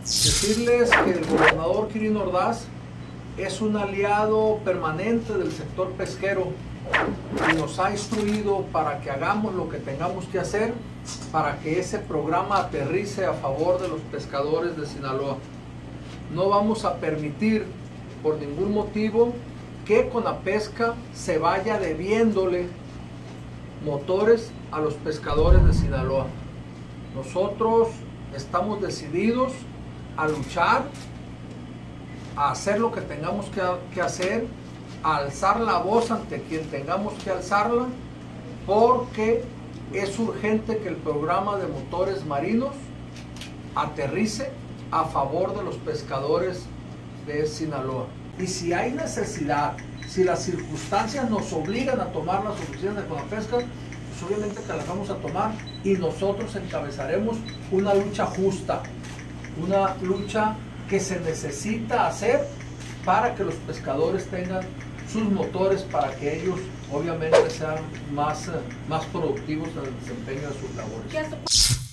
Decirles que el gobernador Quirino Ordaz es un aliado permanente del sector pesquero y nos ha instruido para que hagamos lo que tengamos que hacer para que ese programa aterrice a favor de los pescadores de Sinaloa. No vamos a permitir por ningún motivo que Conapesca se vaya debiéndole motores a los pescadores de Sinaloa. Nosotros estamos decididos a luchar, a hacer lo que tengamos que hacer, a alzar la voz ante quien tengamos que alzarla, porque es urgente que el programa de motores marinos aterrice a favor de los pescadores de Sinaloa. Y si hay necesidad, si las circunstancias nos obligan a tomar las oficinas de Conapesca, pues obviamente que las vamos a tomar y nosotros encabezaremos una lucha justa, una lucha que se necesita hacer para que los pescadores tengan sus motores, para que ellos obviamente sean más productivos en el desempeño de sus labores.